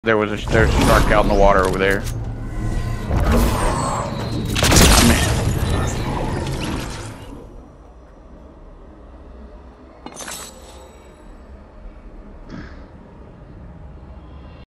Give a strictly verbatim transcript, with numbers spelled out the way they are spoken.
There was a there's a shark out in the water over there.